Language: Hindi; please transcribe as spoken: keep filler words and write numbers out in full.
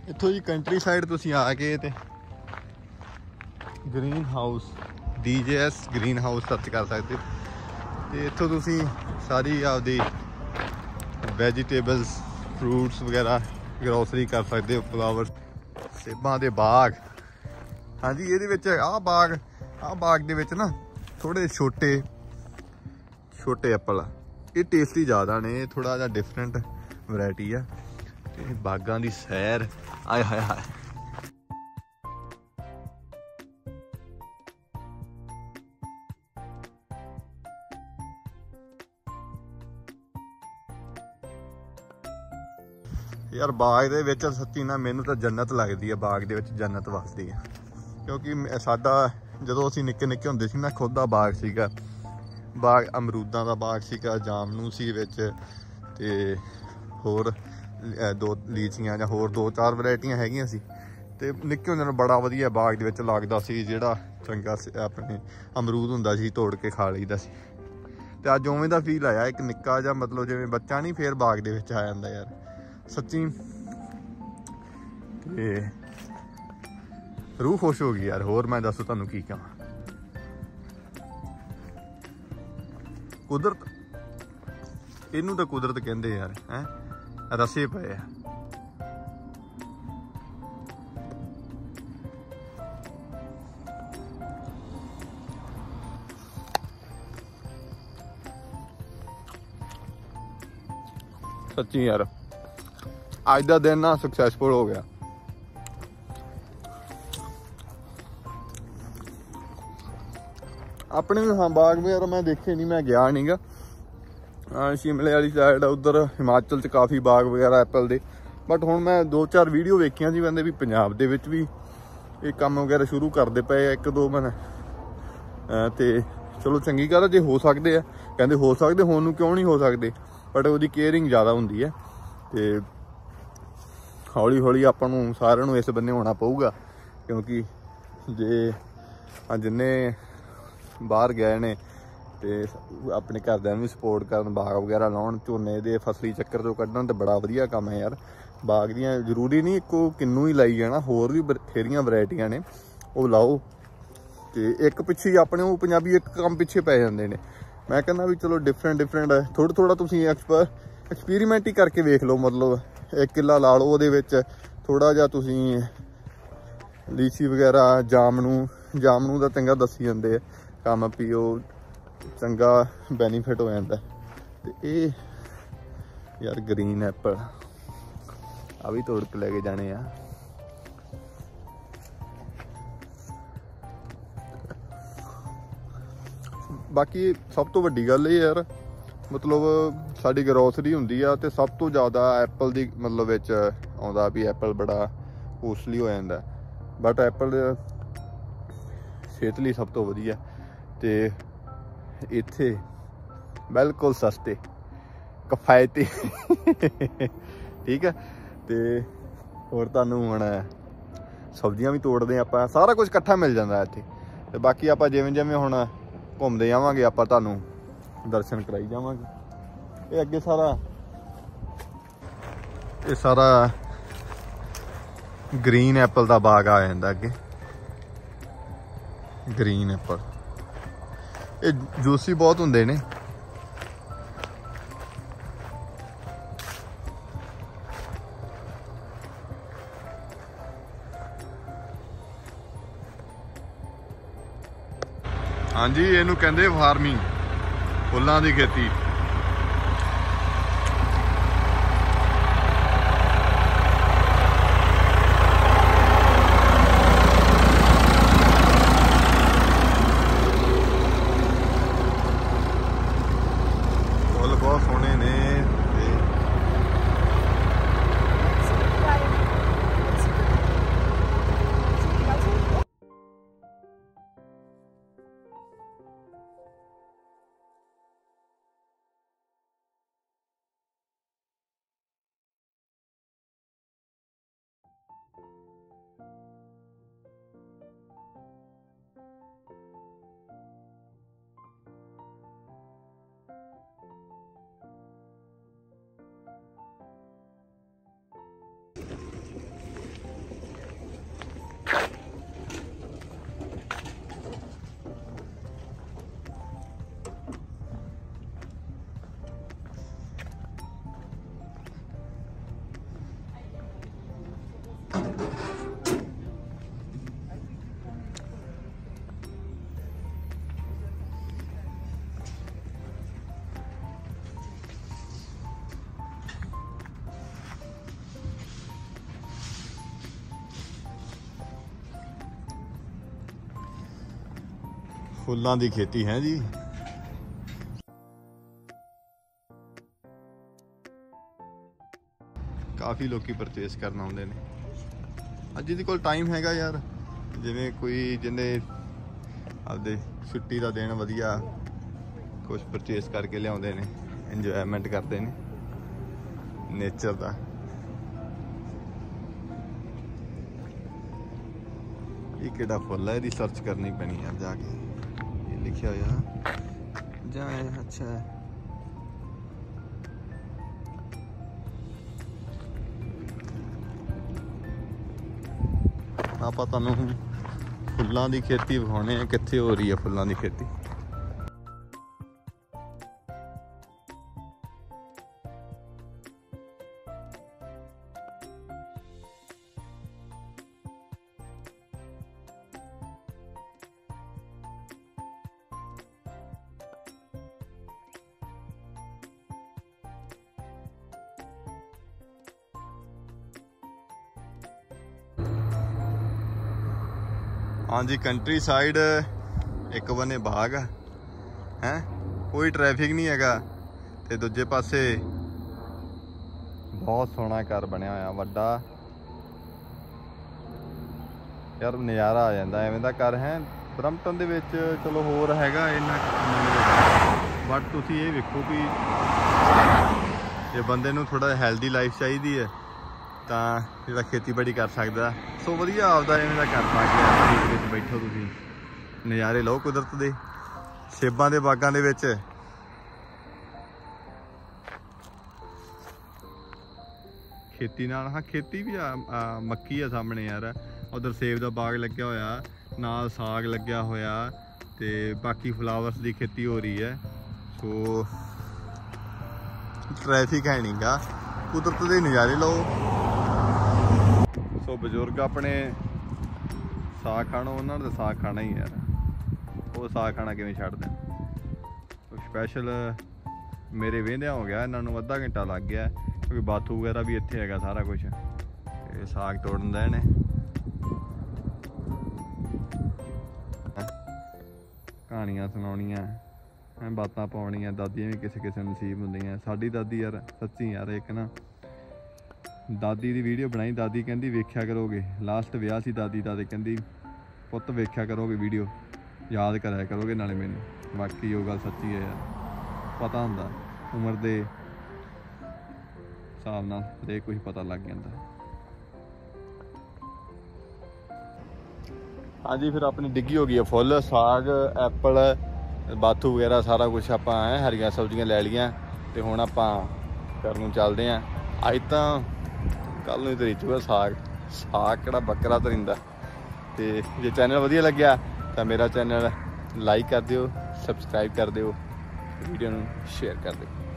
ਇੱਥੋਂ ਜੀ ਕੰਟਰੀ ਸਾਈਡ ਤੁਸੀਂ ਆ ਕੇ ਤੇ green house D J S green house search ਕਰ ਸਕਦੇ ਤੇ ਇੱਥੋਂ ਤੁਸੀਂ ਸਾਰੀ ਆਪਦੀ ਵੈਜੀਟੇਬਲਸ ਫਰੂਟਸ ਵਗੈਰਾ ਗਰੋਸਰੀ ਕਰ ਸਕਦੇ ਹੋ। ਫਲਾਵਰ ਸੇਬਾਂ ਦੇ ਬਾਗ। ਹਾਂਜੀ ਇਹਦੇ ਵਿੱਚ ਆਹ ਬਾਗ ਆਹ ਬਾਗ ਦੇ ਵਿੱਚ ਨਾ ਥੋੜੇ ਛੋਟੇ ਛੋਟੇ ਐਪਲ ਆ। ਇਹ ਟੇਸਟੀ ਜ਼ਿਆਦਾ ਨੇ, ਥੋੜਾ ਜਿਹਾ ਡਿਫਰੈਂਟ ਵੈਰਾਈਟੀ ਆ। ਤੇ ਬਾਗਾਂ ਦੀ ਸੈਰ ਆਏ ਹਾਏ ਹਾਏ। यार बाग दे विच सच्ची ना मैनू तो जन्नत लगती है। बाग दे विच जन्नत वसदी है क्योंकि साडा जदों असीं निक्के निक्के हुंदे सी ना खुद दा बाग सीगा। बाग अमरूदां दा बाग सीगा, जामनू सी विच ते होर दो लीचियां जां होर दो चार वैरायटियां हैगियां सी। ते निक्के हुंदे बड़ा वधिया बाग दे विच लगदा सी, जिहड़ा चंगा अपने अमरूद हुंदा सी तोड़ के खा लईदा सी। ते अज उवें दा फील आया, एक निक्का जिहा मतलब जिवें बच्चा नहीं फिर बाग दे विच आ जांदा यार सच्ची। ते रूह खुश हो गई यार। होर मैं दसो तुहानू की कहां। कुदरत इनू तो कुदरत कहंदे यार हैं, रसे पे आ। सच्ची यार अज का दिन ना सक्सैसफुल हो गया। अपने भी हाँ बाग वगैरह मैं देखे नहीं, मैं गया नहीं गा। शिमले वाली साइड उधर हिमाचल च काफ़ी बाग वगैरह एप्पल दे। बट हुण मैं दो चार वीडियो वेखियां सी बंदे भी पंजाब दे विच भी ये काम वगैरह शुरू करते पे। एक दो मैं ते चलो चंगी गल जे हो सकते हैं, कहते हो सकते, होण नूं क्यों नहीं हो सकते। बट उसकी केयरिंग ज़्यादा हुंदी है ते हौली हौली आपां नूं सारिआं नूं इस बन्ने होना पऊगा। क्योंकि जे जिन्ने बाहर गए ने ते अपने घरदिआं नूं भी सपोर्ट करन, बाग वगैरह लाउण, झोने दे फसली चक्कर चों कड्ढण ते बड़ा वधिया काम है यार। बाग दियां जरूरी नहीं इक्को किन्नू ही लाई जाना, होर भी बथेरियां वैरायटियां ने वो लाओ। ते एक पिछे अपने वो पंजाबी एक काम पिछे पै जांदे ने। मैं कहना भी चलो डिफरेंट डिफरेंट थोड़ा थोड़ा तुसीं एक्सपर एक्सपीरीमेंट ही करके वेख लो। मतलब एक किला ला लो, ਉਹਦੇ ਵਿੱਚ थोड़ा जिहा तुसीं लीची वगैरह जामनू जामनू ਦਾ ਚੰਗਾ ਦੱਸੀ ਜਾਂਦੇ ਆ ਕੰਮ ਪੀਓ, ਚੰਗਾ ਬੈਨੀਫਿਟ ਹੋ ਜਾਂਦਾ। ਤੇ ਇਹ ਯਾਰ ਗ੍ਰੀਨ ਐਪਲ ਆ ਵੀ ਤੋੜ ਕੇ ਲੈ ਕੇ ਜਾਣੇ ਆ। बाकी सब तो वड्डी गल ये यार मतलब साडी ग्रोसरी हुंदी आ ते सब तो ज़्यादा एप्पल दी मतलब विच आउंदा भी एप्पल बड़ा कोस्टली हो जांदा। बट एप्पल सेहत लई सब तो वधिया ते इत्थे बिल्कुल सस्ते किफायती ठीक है। ते होर तुहानूं हुण सब्जियां भी तोड़दे आपां, सारा कुछ इकट्ठा मिल जांदा इत्थे। ते बाकी आपां जिवें जिवें हुण घूमते जावांगे आपां तुहानूं दर्शन कराई जावांगे। ये अगे सारा ये सारा ग्रीन एप्पल का बाग आ जांदा। अगे ग्रीन एप्पल ये जूसी बहुत हुंदे ने। हाँ जी इनू कहंदे फार्मिंग, फुल्लां दी खेती। फुल्लां दी खेती है जी। काफ़ी लोग परचेस करना आउंदे ने। अज जिहदे कोल टाइम हैगा यार, जिवें कोई जिन्हें आपदे छुट्टी का दिन वधिया कुछ परचेस करके लियाउंदे ने, इंजॉयमेंट करते हैं नेचर का। ये किहड़ा फुल है, इसकी सर्च करनी पैनी यार जाके। ये लिखा हुआ जाए, अच्छा है। ਆਪਾਂ ਤੁਹਾਨੂੰ फुल्लां की खेती विखाने कित्थे हो रही है फुल्लां की खेती। हाँ जी, कंट्री साइड एक बने बाग है, कोई ट्रैफिक नहीं हैगा, ते दूजे पासे बहुत सोहना घर बनया होया वड्डा यार, नज़ारा आ जाता एवें दा घर है। ब्रम्पटन दे विच चलो होर हैगा इन्ना, बट तुसीं ये वेखो भी जे बंदे नूं थोड़ा हैल्दी लाइफ चाहिदी है ਤਾਂ ਜਿਹੜਾ ਖੇਤੀਬਾੜੀ ਕਰ ਸਕਦਾ, ਸੋ ਵਧੀਆ ਆਪਦਾ ਇਵੇਂ ਦਾ ਘਰ ਪਾ ਕੇ ਵਿੱਚ ਬੈਠੋ, ਤੁਸੀਂ ਨਜ਼ਾਰੇ ਲਓ ਕੁਦਰਤ ਦੇ। ਸੇਬਾਂ ਦੇ ਬਾਗਾਂ ਦੇ ਵਿੱਚ ਖੇਤੀ ਨਾਲ, ਹਾਂ ਖੇਤੀ ਵੀ ਆ, ਮੱਕੀ ਆ ਸਾਹਮਣੇ ਯਾਰ, ਉਧਰ ਸੇਬ ਦਾ ਬਾਗ ਲੱਗਿਆ ਹੋਇਆ, ਨਾਲ ਸਾਗ ਲੱਗਿਆ ਹੋਇਆ, ਤੇ ਬਾਕੀ ਫਲਾਵਰਸ ਦੀ ਖੇਤੀ ਹੋ ਰਹੀ ਹੈ। ਸੋ ਟ੍ਰੈਫਿਕ ਹੈ ਨਹੀਂ ਗਾ, ਕੁਦਰਤ ਦੇ ਨਜ਼ਾਰੇ ਲਓ। सो बजुर्ग अपने साग खाणो, उन्होंने तो साग खाना ही यार, वो साग खाना किवें छड्ड देण। तो स्पैशल मेरे वेंदियां हो गया, इन्होंने अद्धा घंटा लग गया, क्योंकि बाथू वगैरह भी इत्थे हैगा सारा कुछ। ते साग तोड़न दे ने, कहानियां सुनाउणियां, बातां पाउणियां, दादियां भी किसे किसे नसीब हुंदियां। साडी दादी यार सच्ची यार, एक ना दादी की वीडियो बनाई, दादी कहती वेख्या करोगे, लास्ट विआह सी दादी का, कहती पुत्त वेख्या करोगे वीडियो, याद कराया करोगे नाले मैनू। बाकी वो गल सच्ची है यार, पता हुंदा उम्र के हिसाब नाल हरेक कुछ पता लग जाता। हाँ जी, फिर अपनी डिग्गी हो गई है फुल, साग एप्पल बाथू वगैरह सारा कुछ आप हरिया सब्जियां लै लियां, तो हुण आपां घर नूं चलदे आं। अज तां कल नूं तरी चुका साग, साग किहड़ा बकरा तरींदा। तो जे चैनल वधिया लग्या तो मेरा चैनल लाइक कर दिओ, सबसक्राइब कर दिओ, वीडियो नूं शेयर कर दिओ।